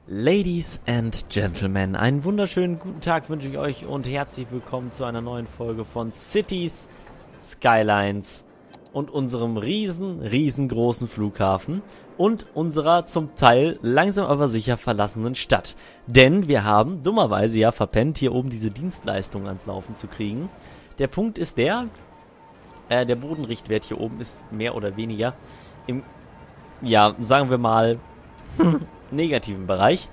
Ladies and Gentlemen, einen wunderschönen guten Tag wünsche ich euch und herzlich willkommen zu einer neuen Folge von Cities Skylines und unserem riesengroßen Flughafen und unserer zum Teil langsam aber sicher verlassenen Stadt. Denn wir haben dummerweise ja verpennt, hier oben diese Dienstleistung ans Laufen zu kriegen. Der Punkt ist der Bodenrichtwert hier oben ist mehr oder weniger im, ja, sagen wir mal, negativen Bereich.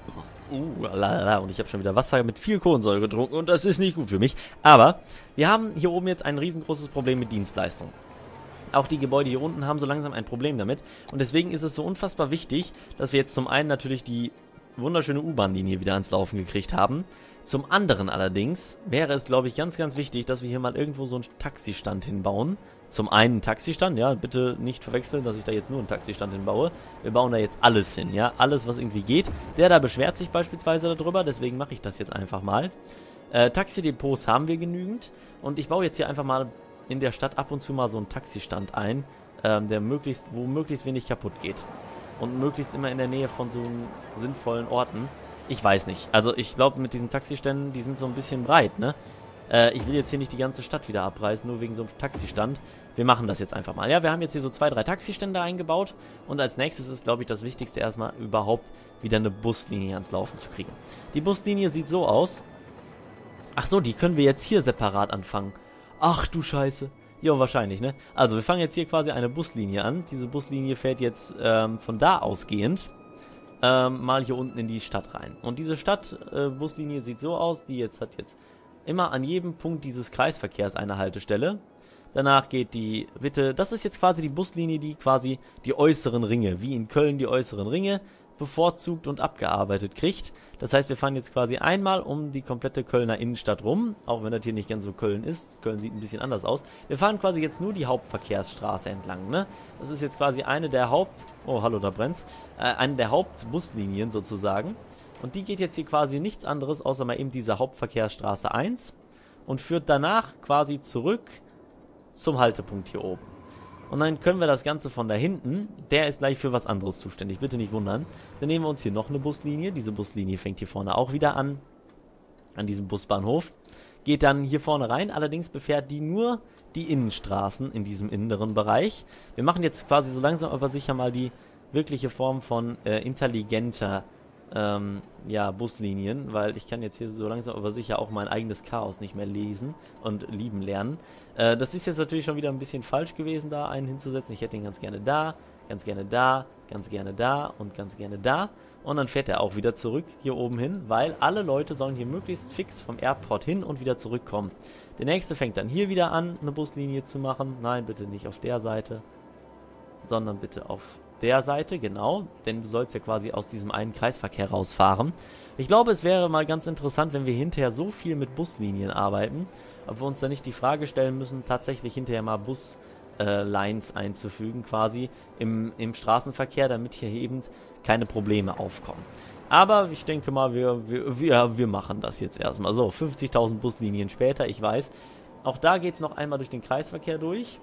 Und ich habe schon wieder Wasser mit viel Kohlensäure getrunken und das ist nicht gut für mich. Aber wir haben hier oben jetzt ein riesengroßes Problem mit Dienstleistung. Auch die Gebäude hier unten haben so langsam ein Problem damit. Und deswegen ist es so unfassbar wichtig, dass wir jetzt zum einen natürlich die wunderschöne U-Bahn-Linie wieder ans Laufen gekriegt haben. Zum anderen allerdings wäre es, glaube ich, ganz wichtig, dass wir hier mal irgendwo so einen Taxistand hinbauen. Zum einen Taxistand, ja, bitte nicht verwechseln, dass ich da jetzt nur einen Taxistand hinbaue. Wir bauen da jetzt alles hin, ja, alles, was irgendwie geht. Der da beschwert sich beispielsweise darüber, deswegen mache ich das jetzt einfach mal. Taxidepots haben wir genügend und ich baue jetzt hier einfach mal in der Stadt ab und zu mal so einen Taxistand ein, wo möglichst wenig kaputt geht. Und möglichst immer in der Nähe von so sinnvollen Orten. Ich weiß nicht, also ich glaube mit diesen Taxiständen, die sind so ein bisschen breit, ne? Ich will jetzt hier nicht die ganze Stadt wieder abreißen, nur wegen so einem Taxistand. Wir machen das jetzt einfach mal. Ja, wir haben jetzt hier so 2, 3 Taxistände eingebaut. Und als nächstes ist, glaube ich, das Wichtigste erstmal überhaupt wieder eine Buslinie ans Laufen zu kriegen. Die Buslinie sieht so aus. Ach so, die können wir jetzt hier separat anfangen. Ach du Scheiße. Jo, wahrscheinlich, ne? Also, wir fangen jetzt hier quasi eine Buslinie an. Diese Buslinie fährt jetzt von da ausgehend mal hier unten in die Stadt rein. Und diese Buslinie sieht so aus, hat jetzt immer an jedem Punkt dieses Kreisverkehrs eine Haltestelle. Danach geht das ist jetzt quasi die Buslinie, die quasi die äußeren Ringe, wie in Köln die äußeren Ringe, bevorzugt und abgearbeitet kriegt. Das heißt, wir fahren jetzt quasi einmal um die komplette Kölner Innenstadt rum, auch wenn das hier nicht ganz so Köln ist. Köln sieht ein bisschen anders aus. Wir fahren quasi jetzt nur die Hauptverkehrsstraße entlang, ne? Das ist jetzt quasi eine der eine der Hauptbuslinien sozusagen. Und die geht jetzt hier quasi nichts anderes, außer mal eben diese Hauptverkehrsstraße 1 und führt danach quasi zurück zum Haltepunkt hier oben. Und dann können wir das Ganze von da hinten, der ist gleich für was anderes zuständig, bitte nicht wundern. Dann nehmen wir uns hier noch eine Buslinie, diese Buslinie fängt hier vorne auch wieder an diesem Busbahnhof, geht dann hier vorne rein, allerdings befährt die nur die Innenstraßen in diesem inneren Bereich. Wir machen jetzt quasi so langsam aber sicher mal die wirkliche Form von intelligenter Buslinien, weil ich kann jetzt hier so langsam aber sicher auch mein eigenes Chaos nicht mehr lesen und lieben lernen. Das ist jetzt natürlich schon wieder ein bisschen falsch gewesen, da einen hinzusetzen. Ich hätte ihn ganz gerne da, ganz gerne da, ganz gerne da und ganz gerne da. Und dann fährt er auch wieder zurück hier oben hin, weil alle Leute sollen hier möglichst fix vom Airport hin und wieder zurückkommen. Der nächste fängt dann hier wieder an, eine Buslinie zu machen. Nein, bitte nicht auf der Seite, sondern bitte auf der Seite, genau, denn du sollst ja quasi aus diesem einen Kreisverkehr rausfahren. Ich glaube, es wäre mal ganz interessant, wenn wir hinterher so viel mit Buslinien arbeiten, ob wir uns da nicht die Frage stellen müssen, tatsächlich hinterher mal Buslines einzufügen, quasi im Straßenverkehr, damit hier eben keine Probleme aufkommen. Aber ich denke mal, wir machen das jetzt erstmal. So, 50.000 Buslinien später, ich weiß. Auch da geht es noch einmal durch den Kreisverkehr durch.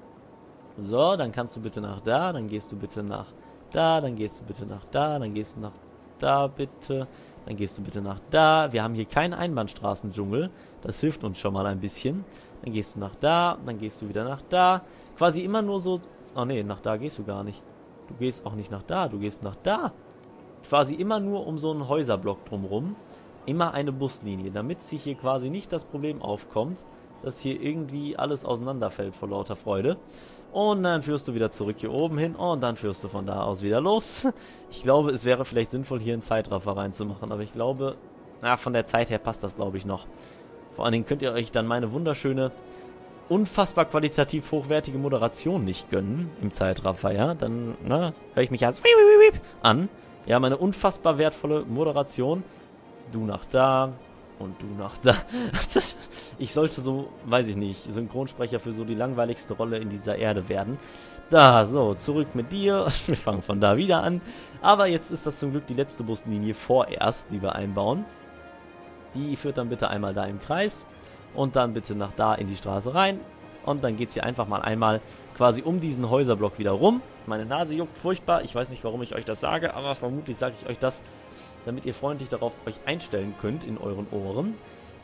So, dann kannst du bitte nach da, dann gehst du bitte nach da, dann gehst du bitte nach da, dann gehst du nach da bitte, dann gehst du bitte nach da. Wir haben hier keinen Einbahnstraßendschungel, das hilft uns schon mal ein bisschen. Dann gehst du nach da, dann gehst du wieder nach da. Quasi immer nur so, oh ne, nach da gehst du gar nicht. Du gehst auch nicht nach da, du gehst nach da. Quasi immer nur um so einen Häuserblock drumherum, immer eine Buslinie, damit sich hier quasi nicht das Problem aufkommt, dass hier irgendwie alles auseinanderfällt vor lauter Freude. Und dann führst du wieder zurück hier oben hin und dann führst du von da aus wieder los. Ich glaube, es wäre vielleicht sinnvoll, hier einen Zeitraffer reinzumachen, aber ich glaube, von der Zeit her passt das, glaube ich, noch. Vor allen Dingen könnt ihr euch dann meine wunderschöne, unfassbar qualitativ hochwertige Moderation nicht gönnen im Zeitraffer, ja? Dann höre ich mich als an. Ja, meine unfassbar wertvolle Moderation. Du nach da und du nach da. Ich sollte so, weiß ich nicht, Synchronsprecher für so die langweiligste Rolle in dieser Erde werden. Da, so, zurück mit dir. Wir fangen von da wieder an. Aber jetzt ist das zum Glück die letzte Buslinie vorerst, die wir einbauen. Die führt dann bitte einmal da im Kreis und dann bitte nach da in die Straße rein. Und dann geht es hier einfach mal einmal quasi um diesen Häuserblock wieder rum. Meine Nase juckt furchtbar. Ich weiß nicht, warum ich euch das sage, aber vermutlich sage ich euch das, damit ihr freundlich darauf euch einstellen könnt in euren Ohren.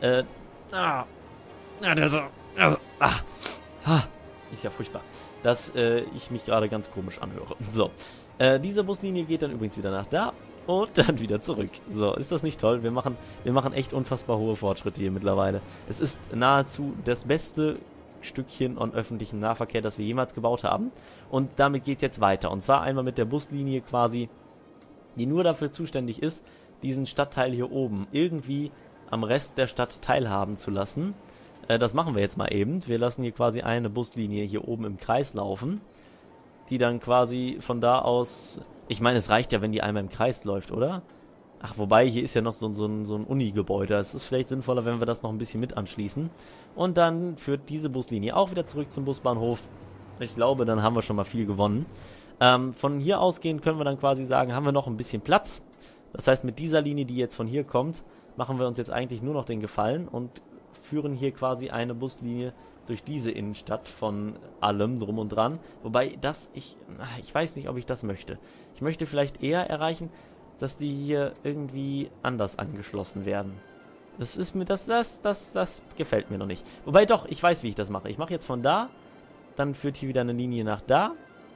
Ist ja furchtbar, dass ich mich gerade ganz komisch anhöre. So, diese Buslinie geht dann übrigens wieder nach da und dann wieder zurück. So, ist das nicht toll? Wir machen echt unfassbar hohe Fortschritte hier mittlerweile. Es ist nahezu das beste Stückchen an öffentlichen Nahverkehr, das wir jemals gebaut haben. Und damit geht es jetzt weiter. Und zwar einmal mit der Buslinie quasi, die nur dafür zuständig ist, diesen Stadtteil hier oben irgendwie am Rest der Stadt teilhaben zu lassen. Das machen wir jetzt mal eben. Wir lassen hier quasi eine Buslinie hier oben im Kreis laufen, die dann quasi von da aus... Ich meine, es reicht ja, wenn die einmal im Kreis läuft, oder? Ach, wobei, hier ist ja noch so ein Uni-Gebäude. Es ist vielleicht sinnvoller, wenn wir das noch ein bisschen mit anschließen. Und dann führt diese Buslinie auch wieder zurück zum Busbahnhof. Ich glaube, dann haben wir schon mal viel gewonnen. Von hier ausgehend können wir dann quasi sagen, haben wir noch ein bisschen Platz. Das heißt, mit dieser Linie, die jetzt von hier kommt, machen wir uns jetzt eigentlich nur noch den Gefallen und führen hier quasi eine Buslinie durch diese Innenstadt von allem drum und dran. Wobei ich weiß nicht, ob ich das möchte. Ich möchte vielleicht eher erreichen, dass die hier irgendwie anders angeschlossen werden. Das gefällt mir noch nicht. Wobei doch, ich weiß, wie ich das mache. Ich mache jetzt von da, dann führt hier wieder eine Linie nach da.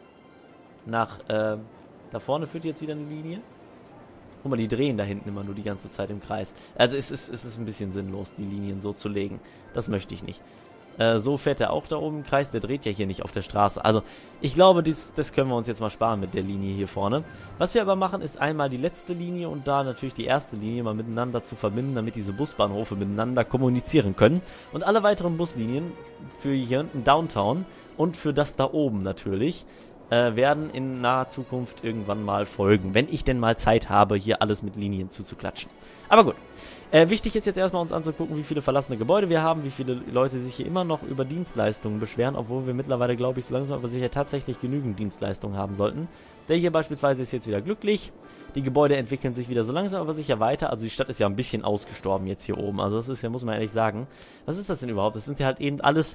Da vorne führt jetzt wieder eine Linie. Guck mal, die drehen da hinten immer nur die ganze Zeit im Kreis. Also es ist ein bisschen sinnlos, die Linien so zu legen. Das möchte ich nicht. So fährt er auch da oben im Kreis. Der dreht ja hier nicht auf der Straße. Also ich glaube, das können wir uns jetzt mal sparen mit der Linie hier vorne. Was wir aber machen, ist einmal die letzte Linie und da natürlich die erste Linie mal miteinander zu verbinden, damit diese Busbahnhöfe miteinander kommunizieren können. Und alle weiteren Buslinien für hier hinten Downtown und für das da oben natürlich werden in naher Zukunft irgendwann mal folgen, wenn ich denn mal Zeit habe, hier alles mit Linien zuzuklatschen. Aber gut. Wichtig ist jetzt erstmal uns anzugucken, wie viele verlassene Gebäude wir haben, wie viele Leute sich hier immer noch über Dienstleistungen beschweren, obwohl wir mittlerweile, glaube ich, so langsam aber sicher tatsächlich genügend Dienstleistungen haben sollten. Der hier beispielsweise ist jetzt wieder glücklich. Die Gebäude entwickeln sich wieder so langsam aber sicher weiter. Also die Stadt ist ja ein bisschen ausgestorben jetzt hier oben. Also das ist ja, muss man ehrlich sagen. Was ist das denn überhaupt? Das sind ja halt eben alles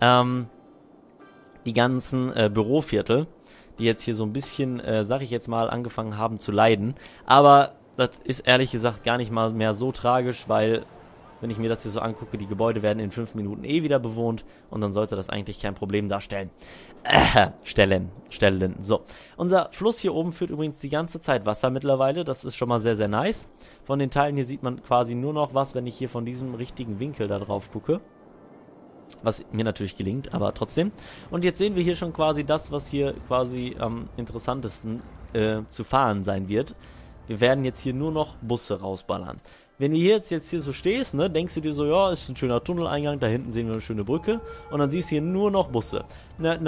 die ganzen Büroviertel, die jetzt hier so ein bisschen, sag ich jetzt mal, angefangen haben zu leiden. Aber das ist ehrlich gesagt gar nicht mal mehr so tragisch, weil, wenn ich mir das hier so angucke, die Gebäude werden in 5 Minuten wieder bewohnt und dann sollte das eigentlich kein Problem darstellen. Stellen. So, unser Fluss hier oben führt übrigens die ganze Zeit Wasser mittlerweile, das ist schon mal sehr, sehr nice. Von den Teilen hier sieht man quasi nur noch was, wenn ich hier von diesem richtigen Winkel da drauf gucke. Was mir natürlich gelingt, aber trotzdem. Und jetzt sehen wir hier schon quasi das, was hier quasi am interessantesten zu fahren sein wird. Wir werden jetzt hier nur noch Busse rausballern. Wenn du jetzt hier so stehst, ne, denkst du dir so, ja, ist ein schöner Tunneleingang, da hinten sehen wir eine schöne Brücke und dann siehst du hier nur noch Busse. Und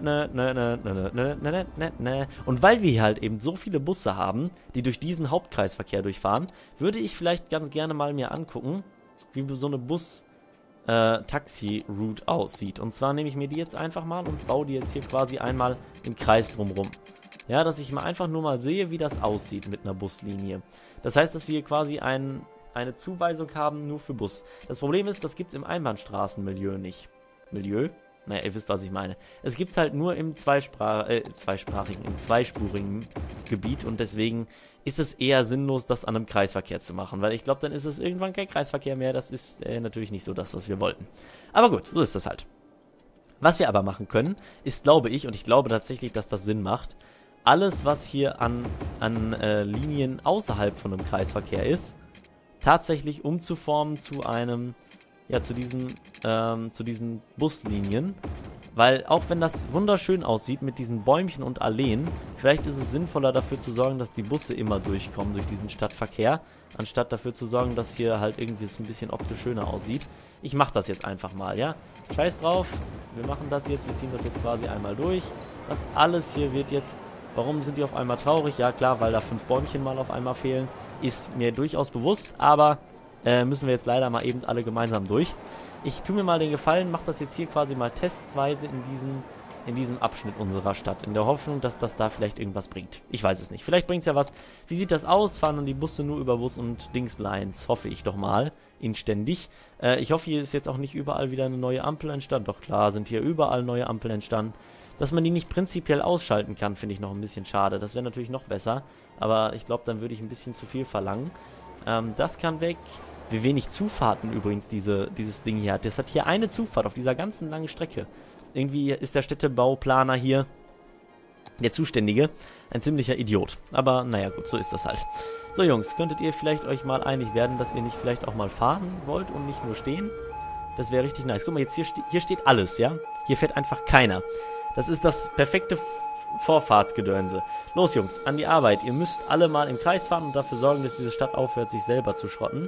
weil wir hier halt eben so viele Busse haben, die durch diesen Hauptkreisverkehr durchfahren, würde ich vielleicht ganz gerne mal mir angucken, wie so eine Taxi-Route aussieht. Und zwar nehme ich mir die jetzt einfach mal und baue die jetzt hier quasi einmal im Kreis drumrum. Ja, dass ich mal einfach nur mal sehe, wie das aussieht mit einer Buslinie. Das heißt, dass wir hier quasi eine Zuweisung haben nur für Bus. Das Problem ist, das gibt es im Einbahnstraßenmilieu nicht. Milieu? Naja, ihr wisst, was ich meine. Es gibt es halt nur im zweispurigen Gebiet und deswegen ist es eher sinnlos, das an einem Kreisverkehr zu machen, weil ich glaube, dann ist es irgendwann kein Kreisverkehr mehr. Das ist natürlich nicht so das, was wir wollten. Aber gut, so ist das halt. Was wir aber machen können, ist, glaube ich, und ich glaube tatsächlich, dass das Sinn macht, alles, was hier an Linien außerhalb von einem Kreisverkehr ist, tatsächlich umzuformen zu diesen Buslinien. Weil auch wenn das wunderschön aussieht mit diesen Bäumchen und Alleen, vielleicht ist es sinnvoller dafür zu sorgen, dass die Busse immer durchkommen durch diesen Stadtverkehr, anstatt dafür zu sorgen, dass hier halt irgendwie es ein bisschen optisch schöner aussieht. Ich mache das jetzt einfach mal, ja. Scheiß drauf, wir machen das jetzt, wir ziehen das jetzt quasi einmal durch. Das alles hier wird jetzt... Warum sind die auf einmal traurig? Ja klar, weil da 5 Bäumchen mal auf einmal fehlen. Ist mir durchaus bewusst, aber müssen wir jetzt leider mal eben alle gemeinsam durch. Ich tue mir mal den Gefallen, mache das jetzt hier quasi mal testweise in diesem in diesem Abschnitt unserer Stadt, in der Hoffnung, dass das da vielleicht irgendwas bringt. Ich weiß es nicht. Vielleicht bringt es ja was. Wie sieht das aus? Fahren dann die Busse nur über Bus- und Dingslines? Hoffe ich doch mal. Inständig. Ich hoffe, hier ist jetzt auch nicht überall wieder eine neue Ampel entstanden. Doch klar, sind hier überall neue Ampeln entstanden. Dass man die nicht prinzipiell ausschalten kann, finde ich noch ein bisschen schade. Das wäre natürlich noch besser. Aber ich glaube, dann würde ich ein bisschen zu viel verlangen. Das kann weg. Wie wenig Zufahrten übrigens dieses Ding hier hat. Das hat hier eine Zufahrt auf dieser ganzen langen Strecke. Irgendwie ist der Städtebauplaner hier, der Zuständige, ein ziemlicher Idiot. Aber naja, gut, so ist das halt. So Jungs, könntet ihr vielleicht euch mal einig werden, dass ihr nicht vielleicht auch mal fahren wollt und nicht nur stehen? Das wäre richtig nice. Guck mal, jetzt hier steht alles, ja? Hier fährt einfach keiner. Das ist das perfekte Vorfahrtsgedönse. Los Jungs, an die Arbeit. Ihr müsst alle mal im Kreis fahren und dafür sorgen, dass diese Stadt aufhört, sich selber zu schrotten.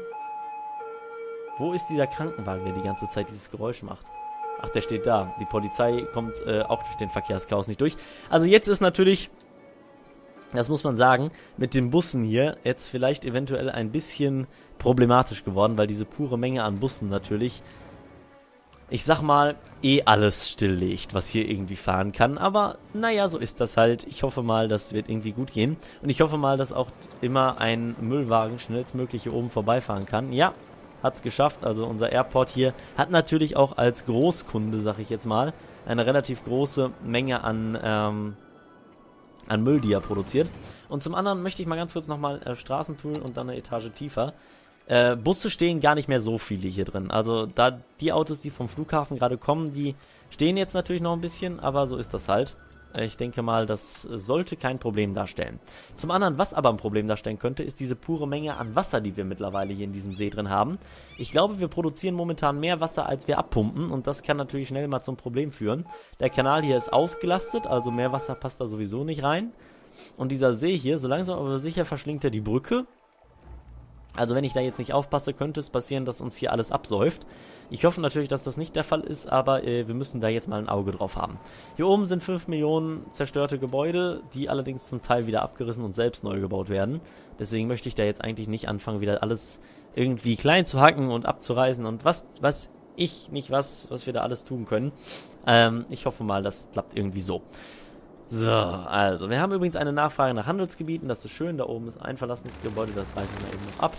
Wo ist dieser Krankenwagen, der die ganze Zeit dieses Geräusch macht? Ach, der steht da. Die Polizei kommt auch durch den Verkehrschaos nicht durch. Also jetzt ist natürlich, das muss man sagen, mit den Bussen hier jetzt vielleicht eventuell ein bisschen problematisch geworden, weil diese pure Menge an Bussen natürlich, ich sag mal, alles stilllegt, was hier irgendwie fahren kann. Aber naja, so ist das halt. Ich hoffe mal, das wird irgendwie gut gehen. Und ich hoffe mal, dass auch immer ein Müllwagen schnellstmöglich hier oben vorbeifahren kann. Ja, hat's geschafft. Also unser Airport hier hat natürlich auch als Großkunde, sag ich jetzt mal, eine relativ große Menge an Müll, die er produziert. Und zum anderen möchte ich mal ganz kurz nochmal Straßentool und dann eine Etage tiefer. Busse stehen gar nicht mehr so viele hier drin. Also da die Autos, die vom Flughafen gerade kommen, die stehen jetzt natürlich noch ein bisschen, aber so ist das halt. Ich denke mal, das sollte kein Problem darstellen. Zum anderen, was aber ein Problem darstellen könnte, ist diese pure Menge an Wasser, die wir mittlerweile hier in diesem See drin haben. Ich glaube, wir produzieren momentan mehr Wasser, als wir abpumpen und das kann natürlich schnell mal zum Problem führen. Der Kanal hier ist ausgelastet, also mehr Wasser passt da sowieso nicht rein. Und dieser See hier, so langsam aber sicher verschlingt er die Brücke. Also wenn ich da jetzt nicht aufpasse, könnte es passieren, dass uns hier alles absäuft. Ich hoffe natürlich, dass das nicht der Fall ist, aber wir müssen da jetzt mal ein Auge drauf haben. Hier oben sind 5 Millionen zerstörte Gebäude, die allerdings zum Teil wieder abgerissen und selbst neu gebaut werden. Deswegen möchte ich da jetzt eigentlich nicht anfangen, wieder alles irgendwie klein zu hacken und abzureißen und was wir da alles tun können. Ich hoffe mal, das klappt irgendwie so. So, also, wir haben übrigens eine Nachfrage nach Handelsgebieten, das ist schön, da oben ist ein verlassenes Gebäude, das reiße ich mal eben noch ab.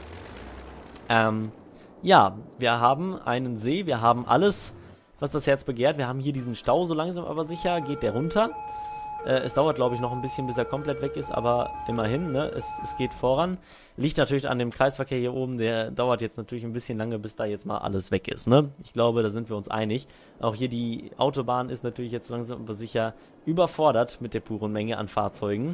Ja, wir haben einen See, wir haben alles, was das Herz begehrt, wir haben hier diesen Stau, so langsam aber sicher geht der runter. Es dauert, glaube ich, noch ein bisschen, bis er komplett weg ist, aber immerhin, ne, es geht voran. Liegt natürlich an dem Kreisverkehr hier oben, der dauert jetzt natürlich ein bisschen lange, bis da jetzt mal alles weg ist, ne. Ich glaube, da sind wir uns einig. Auch hier die Autobahn ist natürlich jetzt langsam aber sicher überfordert mit der puren Menge an Fahrzeugen.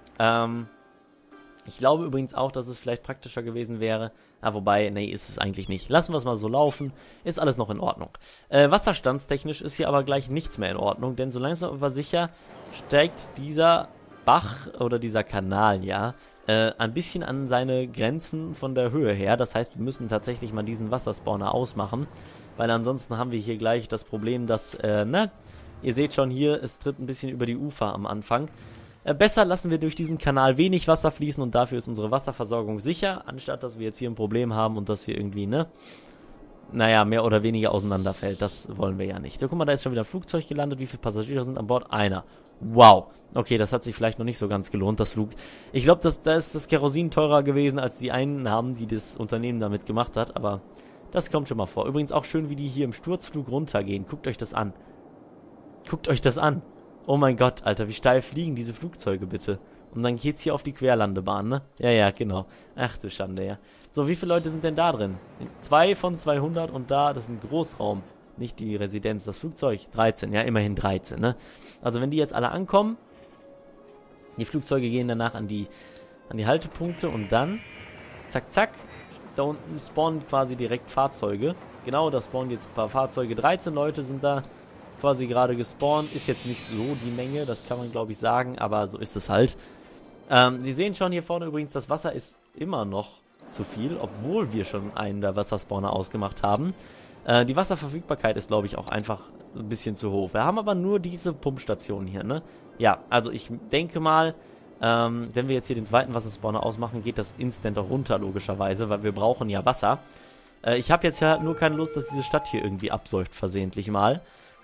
Ich glaube übrigens auch, dass es vielleicht praktischer gewesen wäre. Wobei, nee, ist es eigentlich nicht. Lassen wir es mal so laufen. Ist alles noch in Ordnung. Wasserstandstechnisch ist hier aber gleich nichts mehr in Ordnung, denn so langsam aber sicher steigt dieser Bach oder dieser Kanal, ja, ein bisschen an seine Grenzen von der Höhe her. Das heißt, wir müssen tatsächlich mal diesen Wasserspawner ausmachen, weil ansonsten haben wir hier gleich das Problem, dass, ihr seht schon hier, es tritt ein bisschen über die Ufer am Anfang. Besser lassen wir durch diesen Kanal wenig Wasser fließen und dafür ist unsere Wasserversorgung sicher, anstatt dass wir jetzt hier ein Problem haben und das hier irgendwie, naja, mehr oder weniger auseinanderfällt. Das wollen wir ja nicht. Ja, guck mal, da ist schon wieder ein Flugzeug gelandet. Wie viele Passagiere sind an Bord? Einer. Wow. Okay, das hat sich vielleicht noch nicht so ganz gelohnt, das Flug. Ich glaube, da ist das Kerosin teurer gewesen, als die Einnahmen, die das Unternehmen damit gemacht hat, aber das kommt schon mal vor. Übrigens auch schön, wie die hier im Sturzflug runtergehen. Guckt euch das an. Guckt euch das an. Oh mein Gott, Alter, wie steil fliegen diese Flugzeuge bitte. Und dann geht's hier auf die Querlandebahn, ne? Ja, genau. Ach du Schande, ja. So, wie viele Leute sind denn da drin? 2 von 200 und da, das ist ein Großraum. Nicht die Residenz, das Flugzeug. 13, ja, immerhin 13, ne? Also wenn die jetzt alle ankommen, die Flugzeuge gehen danach an die Haltepunkte und dann, zack, zack, da unten spawnen quasi direkt Fahrzeuge. Genau, da spawnen jetzt ein paar Fahrzeuge. 13 Leute sind da quasi gerade gespawnt. Ist jetzt nicht so die Menge, das kann man glaube ich sagen, aber so ist es halt. Sie sehen schon hier vorne übrigens, das Wasser ist immer noch zu viel, obwohl wir schon einen der Wasserspawner ausgemacht haben. Die Wasserverfügbarkeit ist glaube ich auch einfach ein bisschen zu hoch. Wir haben aber nur diese Pumpstation hier, ne? Ja, also ich denke mal, wenn wir jetzt hier den zweiten Wasserspawner ausmachen, geht das instant auch runter, logischerweise, weil wir brauchen ja Wasser. Ich habe jetzt ja nur keine Lust, dass diese Stadt hier irgendwie absäuft, versehentlich mal.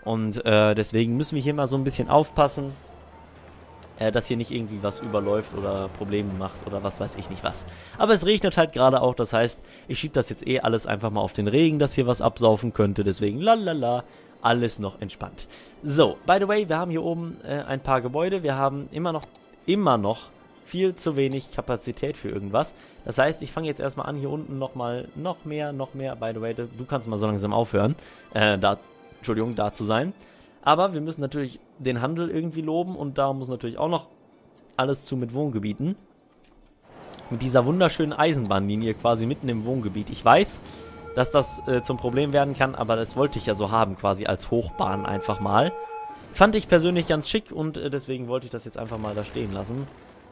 Und deswegen müssen wir hier mal so ein bisschen aufpassen, dass hier nicht irgendwie was überläuft oder Probleme macht oder was weiß ich nicht was. Aber es regnet halt gerade auch, das heißt, ich schiebe das jetzt alles einfach mal auf den Regen, dass hier was absaufen könnte, deswegen lalala, alles noch entspannt. So, by the way, wir haben hier oben ein paar Gebäude, wir haben immer noch viel zu wenig Kapazität für irgendwas. Das heißt, ich fange jetzt erstmal an, hier unten noch mehr, by the way, du kannst mal so langsam aufhören, da zu sein. Aber wir müssen natürlich den Handel irgendwie loben und da muss natürlich auch noch alles zu mit Wohngebieten. Mit dieser wunderschönen Eisenbahnlinie quasi mitten im Wohngebiet. Ich weiß, dass das zum Problem werden kann, aber das wollte ich ja so haben, quasi als Hochbahn einfach mal. Fand ich persönlich ganz schick und deswegen wollte ich das jetzt einfach mal da stehen lassen.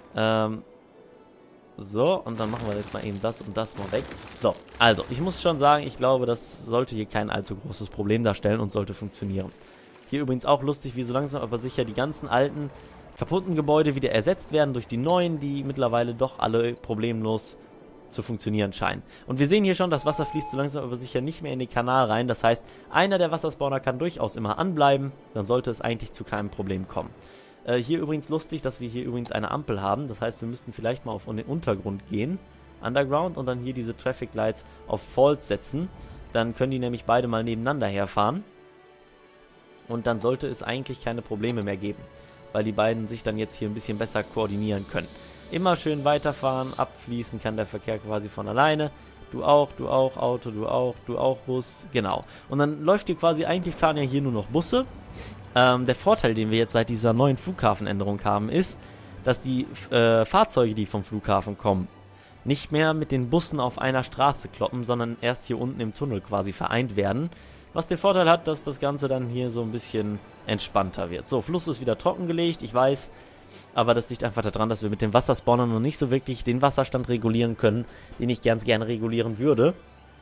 So, und dann machen wir jetzt mal eben das und das mal weg. So, also, ich muss schon sagen, ich glaube, das sollte hier kein allzu großes Problem darstellen und sollte funktionieren. Hier übrigens auch lustig, wie so langsam aber sicher die ganzen alten, kaputten Gebäude wieder ersetzt werden durch die neuen, die mittlerweile doch alle problemlos zu funktionieren scheinen. Und wir sehen hier schon, das Wasser fließt so langsam aber sicher nicht mehr in den Kanal rein. Das heißt, einer der Wasserspawner kann durchaus immer anbleiben. Dann sollte es eigentlich zu keinem Problem kommen. Hier übrigens lustig, dass wir hier übrigens eine Ampel haben. Das heißt, wir müssten vielleicht mal auf den Untergrund gehen, Underground, und dann hier diese Traffic Lights auf False setzen. Dann können die nämlich beide mal nebeneinander herfahren. Und dann sollte es eigentlich keine Probleme mehr geben, weil die beiden sich dann jetzt hier ein bisschen besser koordinieren können. Immer schön weiterfahren, abfließen kann der Verkehr quasi von alleine. Du auch, Auto, du auch, Bus, genau. Und dann läuft hier quasi, eigentlich fahren ja hier nur noch Busse. Der Vorteil, den wir jetzt seit dieser neuen Flughafenänderung haben, ist, dass die Fahrzeuge, die vom Flughafen kommen, nicht mehr mit den Bussen auf einer Straße kloppen, sondern erst hier unten im Tunnel quasi vereint werden. Was den Vorteil hat, dass das Ganze dann hier so ein bisschen entspannter wird. So, Fluss ist wieder trockengelegt, ich weiß. Aber das liegt einfach daran, dass wir mit dem Wasserspawner noch nicht so wirklich den Wasserstand regulieren können, den ich ganz gerne regulieren würde.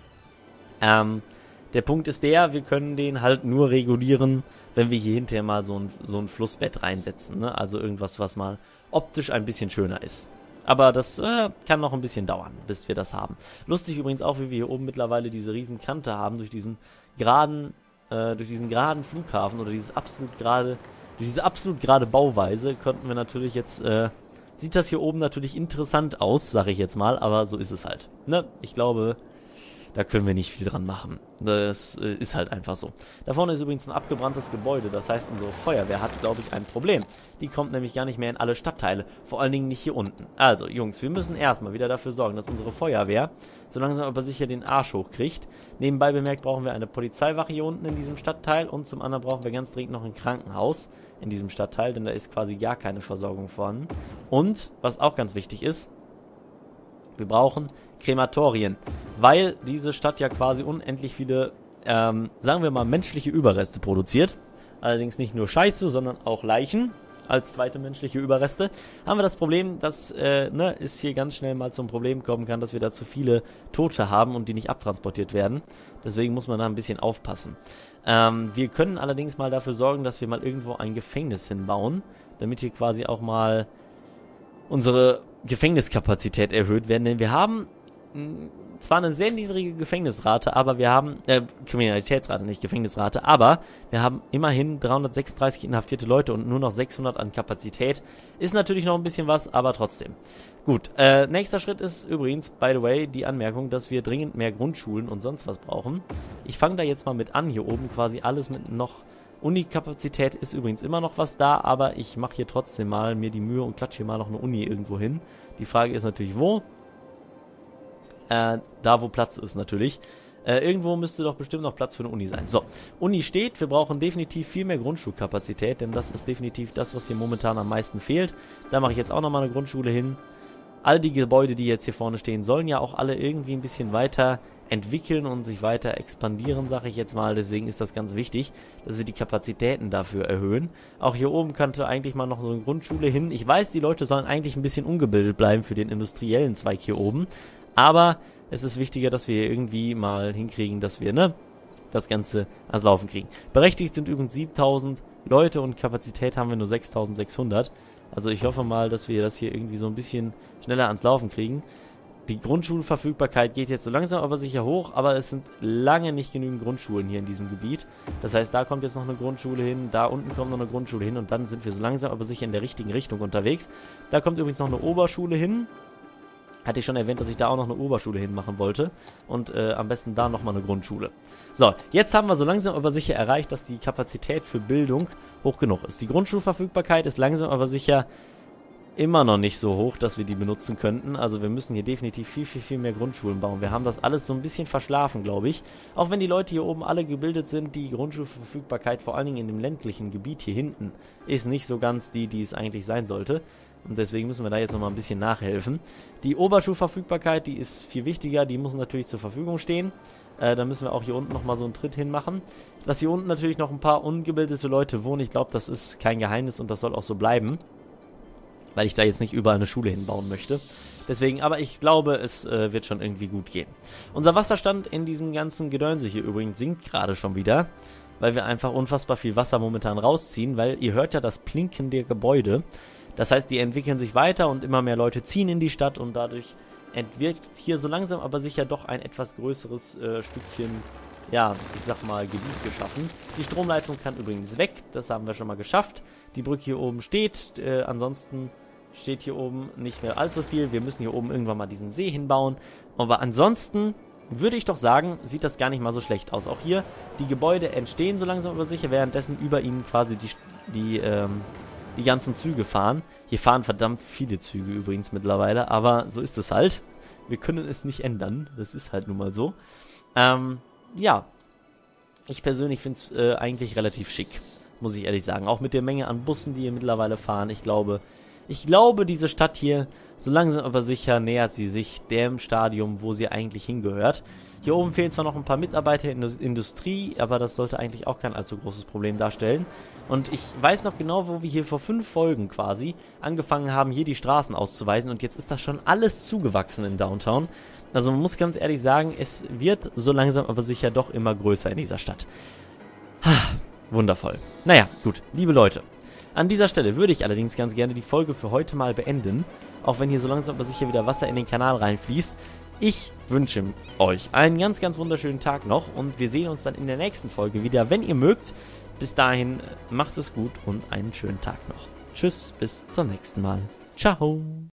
Der Punkt ist der, wir können den halt nur regulieren, wenn wir hier hinterher mal so ein Flussbett reinsetzen. Ne? Also irgendwas, was mal optisch ein bisschen schöner ist. Aber das kann noch ein bisschen dauern, bis wir das haben. Lustig übrigens auch, wie wir hier oben mittlerweile diese riesen Kante haben durch diesen geraden Flughafen oder diese absolut gerade Bauweise konnten wir natürlich jetzt, sieht das hier oben natürlich interessant aus, sage ich jetzt mal, aber so ist es halt. Ne? Ich glaube, da können wir nicht viel dran machen. Das ist halt einfach so. Da vorne ist übrigens ein abgebranntes Gebäude, das heißt, unsere Feuerwehr hat, glaube ich, ein Problem. Die kommt nämlich gar nicht mehr in alle Stadtteile, vor allen Dingen nicht hier unten. Also, Jungs, wir müssen erstmal wieder dafür sorgen, dass unsere Feuerwehr so langsam aber sicher den Arsch hochkriegt. Nebenbei bemerkt brauchen wir eine Polizeiwache hier unten in diesem Stadtteil und zum anderen brauchen wir ganz dringend noch ein Krankenhaus in diesem Stadtteil, denn da ist quasi gar keine Versorgung vorhanden. Und, was auch ganz wichtig ist, wir brauchen Krematorien, weil diese Stadt ja quasi unendlich viele, sagen wir mal, menschliche Überreste produziert. Allerdings nicht nur Scheiße, sondern auch Leichen als zweite menschliche Überreste. Haben wir das Problem, dass es hier ganz schnell mal zum Problem kommen kann, dass wir da zu viele Tote haben und die nicht abtransportiert werden. Deswegen muss man da ein bisschen aufpassen. Wir können allerdings mal dafür sorgen, dass wir mal irgendwo ein Gefängnis hinbauen, damit hier quasi auch mal unsere Gefängniskapazität erhöht werden, denn wir haben zwar eine sehr niedrige Gefängnisrate, aber wir haben, Kriminalitätsrate, nicht Gefängnisrate, aber wir haben immerhin 336 inhaftierte Leute und nur noch 600 an Kapazität. Ist natürlich noch ein bisschen was, aber trotzdem. Gut, nächster Schritt ist übrigens, by the way, die Anmerkung, dass wir dringend mehr Grundschulen und sonst was brauchen. Ich fange da jetzt mal mit an, hier oben quasi alles mit noch Uni-Kapazität ist übrigens immer noch was da, aber ich mache hier trotzdem mal mir die Mühe und klatsche hier mal noch eine Uni irgendwo hin. Die Frage ist natürlich, wo? Da, wo Platz ist natürlich. Irgendwo müsste doch bestimmt noch Platz für eine Uni sein. So, Uni steht. Wir brauchen definitiv viel mehr Grundschulkapazität, denn das ist definitiv das, was hier momentan am meisten fehlt. Da mache ich jetzt auch nochmal eine Grundschule hin. All die Gebäude, die jetzt hier vorne stehen, sollen ja auch alle irgendwie ein bisschen weiter entwickeln und sich weiter expandieren, sage ich jetzt mal. Deswegen ist das ganz wichtig, dass wir die Kapazitäten dafür erhöhen. Auch hier oben könnte eigentlich mal noch so eine Grundschule hin. Ich weiß, die Leute sollen eigentlich ein bisschen ungebildet bleiben für den industriellen Zweig hier oben. Aber es ist wichtiger, dass wir irgendwie mal hinkriegen, dass wir das Ganze ans Laufen kriegen. Berechtigt sind übrigens 7000 Leute und Kapazität haben wir nur 6600. Also ich hoffe mal, dass wir das hier irgendwie so ein bisschen schneller ans Laufen kriegen. die Grundschulverfügbarkeit geht jetzt so langsam aber sicher hoch, aber es sind lange nicht genügend Grundschulen hier in diesem Gebiet. Das heißt, da kommt jetzt noch eine Grundschule hin, da unten kommt noch eine Grundschule hin und dann sind wir so langsam aber sicher in der richtigen Richtung unterwegs. Da kommt übrigens noch eine Oberschule hin. Hatte ich schon erwähnt, dass ich da auch noch eine Oberschule hinmachen wollte. Und am besten da nochmal eine Grundschule. So, jetzt haben wir so langsam aber sicher erreicht, dass die Kapazität für Bildung hoch genug ist. Die Grundschulverfügbarkeit ist langsam aber sicher immer noch nicht so hoch, dass wir die benutzen könnten. Also wir müssen hier definitiv viel mehr Grundschulen bauen. Wir haben das alles so ein bisschen verschlafen, glaube ich. Auch wenn die Leute hier oben alle gebildet sind, die Grundschulverfügbarkeit, vor allen Dingen in dem ländlichen Gebiet hier hinten, ist nicht so ganz die es eigentlich sein sollte. Und deswegen müssen wir da jetzt nochmal ein bisschen nachhelfen. Die Oberschulverfügbarkeit, die ist viel wichtiger, die muss natürlich zur Verfügung stehen. Da müssen wir auch hier unten nochmal so einen Tritt hinmachen. Dass hier unten natürlich noch ein paar ungebildete Leute wohnen, ich glaube, das ist kein Geheimnis und das soll auch so bleiben. Weil ich da jetzt nicht überall eine Schule hinbauen möchte. Deswegen, aber ich glaube, es wird schon irgendwie gut gehen. Unser Wasserstand in diesem ganzen Gedönse hier übrigens sinkt gerade schon wieder. Weil wir einfach unfassbar viel Wasser momentan rausziehen. Weil ihr hört ja das Plinken der Gebäude. Das heißt, die entwickeln sich weiter und immer mehr Leute ziehen in die Stadt. Und dadurch entwirkt hier so langsam aber sicher doch ein etwas größeres Stückchen, ja, ich sag mal, Gebiet geschaffen. Die Stromleitung kann übrigens weg. Das haben wir schon mal geschafft. Die Brücke hier oben steht. Ansonsten steht hier oben nicht mehr allzu viel. Wir müssen hier oben irgendwann mal diesen See hinbauen. Aber ansonsten würde ich doch sagen, sieht das gar nicht mal so schlecht aus. Auch hier, die Gebäude entstehen so langsam aber sicher, währenddessen über ihnen quasi die ganzen Züge fahren. Hier fahren verdammt viele Züge übrigens mittlerweile, aber so ist es halt. Wir können es nicht ändern. Das ist halt nun mal so. Ja, ich persönlich finde es eigentlich relativ schick, muss ich ehrlich sagen. Auch mit der Menge an Bussen, die hier mittlerweile fahren. Ich glaube, diese Stadt hier, so langsam aber sicher nähert sie sich dem Stadium, wo sie eigentlich hingehört. Hier oben fehlen zwar noch ein paar Mitarbeiter in der Industrie, aber das sollte eigentlich auch kein allzu großes Problem darstellen. Und ich weiß noch genau, wo wir hier vor 5 Folgen quasi angefangen haben, hier die Straßen auszuweisen. Und jetzt ist das schon alles zugewachsen in Downtown. Also man muss ganz ehrlich sagen, es wird so langsam aber sicher doch immer größer in dieser Stadt. Wundervoll. Naja, gut, liebe Leute. An dieser Stelle würde ich allerdings ganz gerne die Folge für heute mal beenden. Auch wenn hier so langsam aber sicher wieder Wasser in den Kanal reinfließt. Ich wünsche euch einen ganz wunderschönen Tag noch. Und wir sehen uns dann in der nächsten Folge wieder, wenn ihr mögt. Bis dahin, macht es gut und einen schönen Tag noch. Tschüss, bis zum nächsten Mal. Ciao.